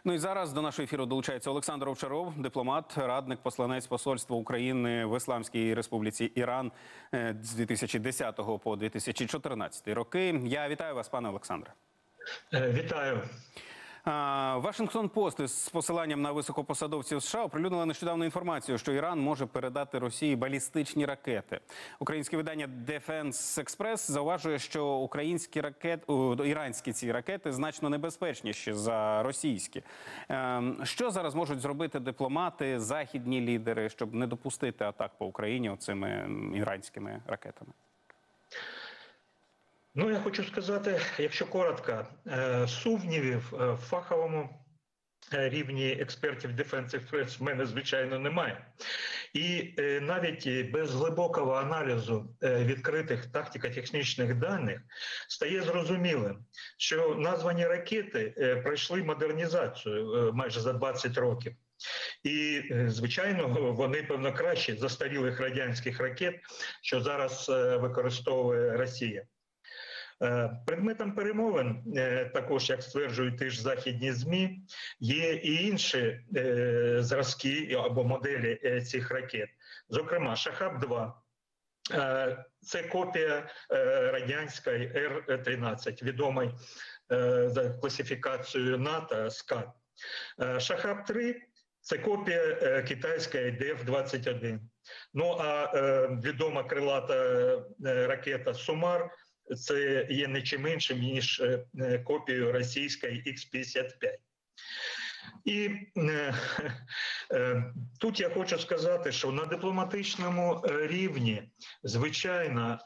Ну і зараз до нашого ефіру долучається Олександр Овчаров, дипломат, радник, посланець Посольства України в Ісламській Республіці Іран з 2010 по 2014 роки. Я вітаю вас, пане Олександре. Вітаю. Вашингтон-Пост з посиланням на високопосадовців США оприлюднила нещодавно інформацію, що Іран може передати Росії балістичні ракети. Українське видання Defense Express зауважує, що іранські ці ракети значно небезпечніші за російські. Що зараз можуть зробити дипломати, західні лідери, щоб не допустити атак по Україні оцими іранськими ракетами? Ну, я хочу сказати, якщо коротко, сумнівів в фаховому рівні експертів Defense Express в мене, звичайно, немає. І навіть без глибокого аналізу відкритих тактико-технічних даних стає зрозумілим, що названі ракети пройшли модернізацію майже за 20 років. І, звичайно, вони, певно, кращі застарілих радянських ракет, що зараз використовує Росія. Предметом перемовин, також, як стверджують ті ж західні ЗМІ, є і інші зразки або моделі цих ракет. Зокрема, Шахаб-2 – це копія радянської Р-13, відомої за класифікацією НАТО «Скат». Шахаб-3 – це копія китайської ДФ-21. Ну а відома крилата ракета «Сумар» – це є не чим іншим, ніж копією російської Х-55. І тут я хочу сказати, що на дипломатичному рівні, звичайно,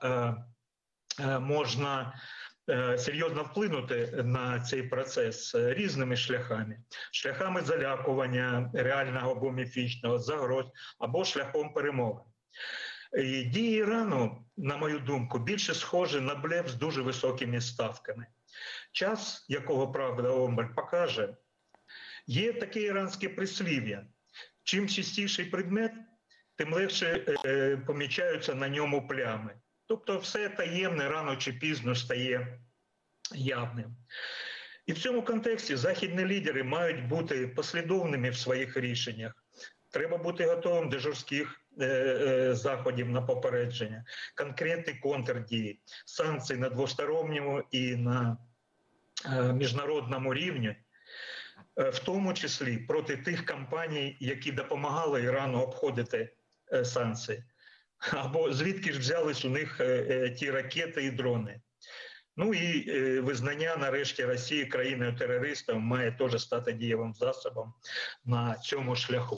можна серйозно вплинути на цей процес різними шляхами. Шляхами залякування реального або міфічного, загроз, або шляхом перемови. І дії Ірану, на мою думку, більше схожі на блеф з дуже високими ставками. Час, якого правда омбаль покаже, є таке іранське прислів'я. Чим чистіший предмет, тим легше помічаються на ньому плями. Тобто все таємне рано чи пізно стає явним. І в цьому контексті західні лідери мають бути послідовними в своїх рішеннях. Треба бути готовим до жорстких заходів на попередження, конкретні контрдії, санкції на двосторонньому і на міжнародному рівні, в тому числі проти тих компаній, які допомагали Ірану обходити санкції. Або звідки ж взялись у них ті ракети і дрони. Ну і визнання, нарешті, Росії країною-терористом має теж стати дієвим засобом на цьому шляху.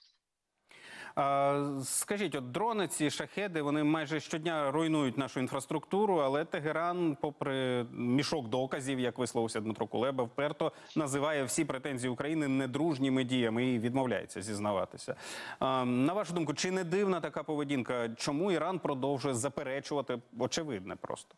Скажіть, от дрони, ці шахеди, вони майже щодня руйнують нашу інфраструктуру, але Тегеран, попри мішок доказів, як висловився Дмитро Кулеба, вперто називає всі претензії України недружніми діями і відмовляється зізнаватися. На вашу думку, чи не дивна така поведінка? Чому Іран продовжує заперечувати очевидне просто?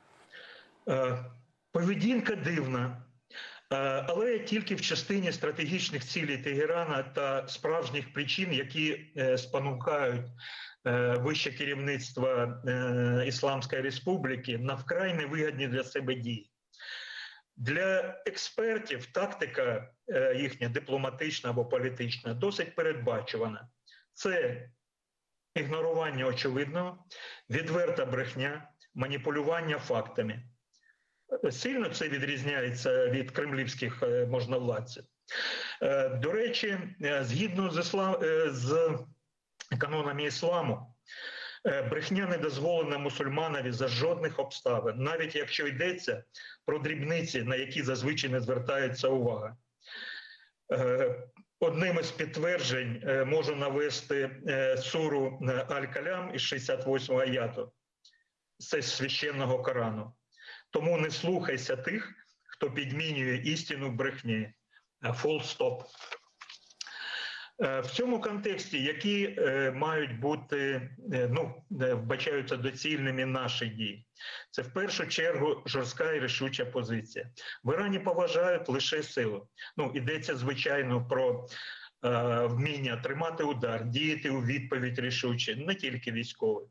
Поведінка дивна. Але тільки в частині стратегічних цілей Тегерана та справжніх причин, які спонукають вище керівництво Ісламської Республіки на вкрай невигідні для себе дії. Для експертів тактика їхня дипломатична або політична досить передбачувана. Це ігнорування очевидного, відверта брехня, маніпулювання фактами. Сильно це відрізняється від кремлівських можновладців. До речі, згідно з канонами ісламу, брехня не дозволена мусульманові за жодних обставин, навіть якщо йдеться про дрібниці, на які зазвичай не звертається увага. Одним із підтверджень можу навести суру Аль-Калям із 68-го аяту, це з священного Корану. Тому не слухайся тих, хто підмінює істину в брехні. Full stop. В цьому контексті, які мають бути, вбачаються доцільними наші дії, це в першу чергу жорстка і рішуча позиція. В Ірані поважають лише силу. Йдеться, звичайно, про вміння тримати удар, діяти у відповідь рішуче, не тільки військовий.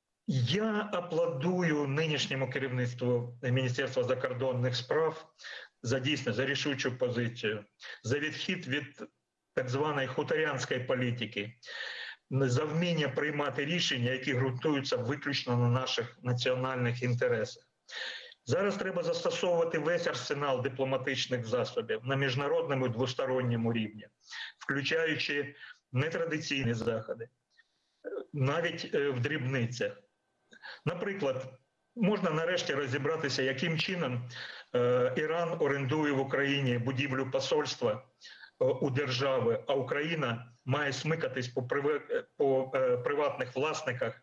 Я аплодую нинішньому керівництву Міністерства закордонних справ за рішучу позицію, за відхід від так званої хуторянської політики, за вміння приймати рішення, які ґрунтуються виключно на наших національних інтересах. Зараз треба застосовувати весь арсенал дипломатичних засобів на міжнародному і двосторонньому рівні, включаючи нетрадиційні заходи, навіть в дрібницях. Наприклад, можна нарешті розібратися, яким чином Іран орендує в Україні будівлю посольства у держави, а Україна має смикатись по приватних власниках.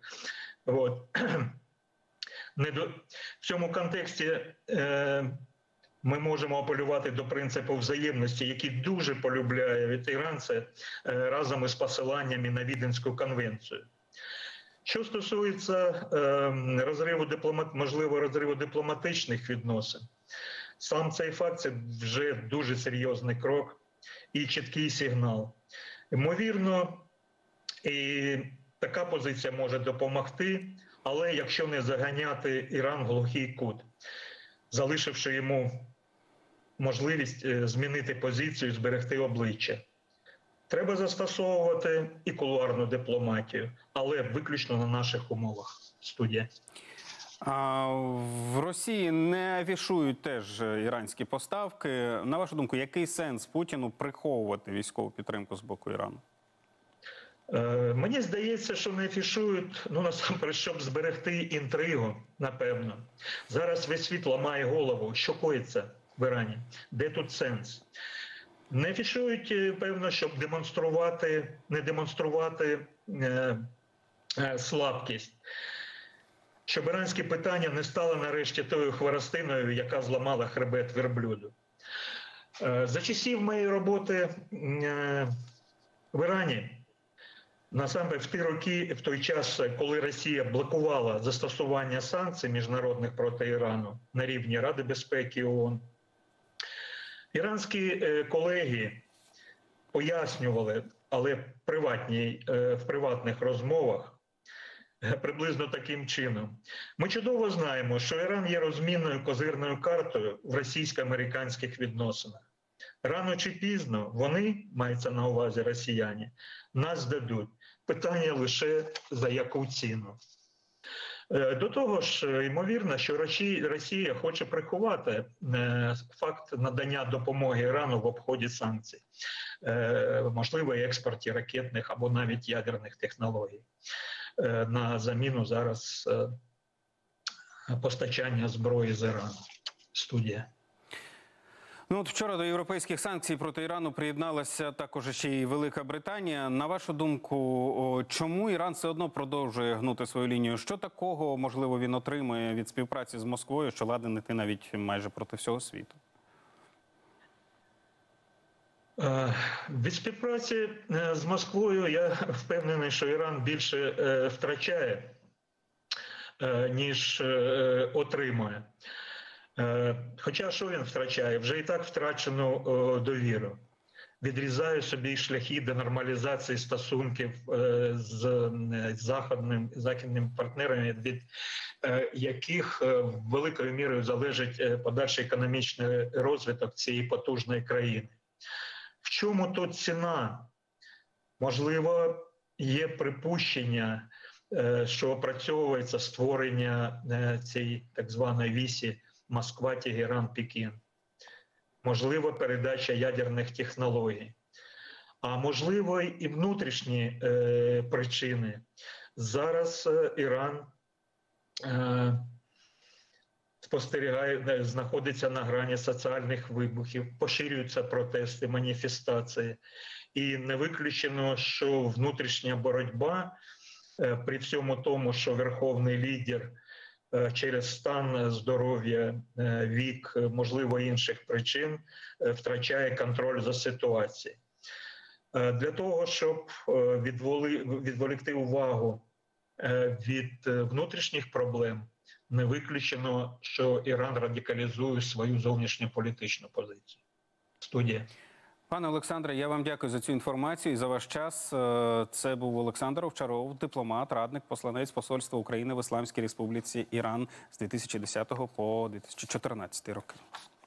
В цьому контексті ми можемо апелювати до принципу взаємності, який дуже полюбляє від іранця разом із посиланнями на Віденську конвенцію. Що стосується можливого розриву дипломатичних відносин, сам цей факт – це вже дуже серйозний крок і чіткий сигнал. Ймовірно, і така позиція може допомогти, але якщо не заганяти Іран в глухий кут, залишивши йому можливість змінити позицію, зберегти обличчя. Треба застосовувати і кулуарну дипломатію, але виключно на наших умовах. Студія. В Росії не афішують теж іранські поставки. На вашу думку, який сенс Путіну приховувати військову підтримку з боку Ірану? Мені здається, що не афішують, насамперед, щоб зберегти інтригу, напевно. Зараз весь світ ламає голову, що коїться в Ірані, де тут сенс. Не афішують, певно, щоб не демонструвати слабкість. Щоб іранське питання не стало нарешті тою хворостиною, яка зламала хребет верблюду. За часів моєї роботи в Ірані, насамперед в той час, коли Росія блокувала застосування санкцій міжнародних проти Ірану на рівні Ради безпеки ООН, іранські колеги пояснювали, але в приватних розмовах, приблизно таким чином. Ми чудово знаємо, що Іран є розмінною козирною картою в російсько-американських відносинах. Рано чи пізно вони, мається на увазі росіяни, нас здадуть. Питання лише за яку ціну. До того ж, ймовірно, що Росія хоче приховати факт надання допомоги Ірану в обході санкцій, можливо, експорті ракетних або навіть ядерних технологій на заміну зараз постачання зброї з Ірану. Студія. Вчора до європейських санкцій проти Ірану приєдналася також ще й Велика Британія. На вашу думку, чому Іран все одно продовжує гнути свою лінію? Що такого, можливо, він отримує від співпраці з Москвою, що ладен іти навіть майже проти всього світу? Від співпраці з Москвою я впевнений, що Іран більше втрачає, ніж отримує. Хоча що він втрачає? Вже і так втрачену довіру. Відрізає собі шляхи до нормалізації стосунків з західними партнерами, від яких великою мірою залежить подальший економічний розвиток цієї потужної країни. В чому тут ціна? Можливо, є припущення, що опрацьовується створення цієї так званої вісі Москва, Тегеран, Пекін. Можливо, передача ядерних технологій. А можливо, і внутрішні причини. Зараз Іран знаходиться на грані соціальних вибухів, поширюються протести, маніфестації. І не виключено, що внутрішня боротьба, при всьому тому, що верховний лідер через стан здоров'я, вік, можливо, інших причин, втрачає контроль за ситуацією. Для того, щоб відволікти увагу від внутрішніх проблем, не виключено, що Іран радикалізує свою зовнішньополітичну позицію. Студія. Пане Олександре, я вам дякую за цю інформацію і за ваш час. Це був Олександр Овчаров, дипломат, радник, посланець Посольства України в Ісламській Республіці Іран з 2010 по 2014 роки.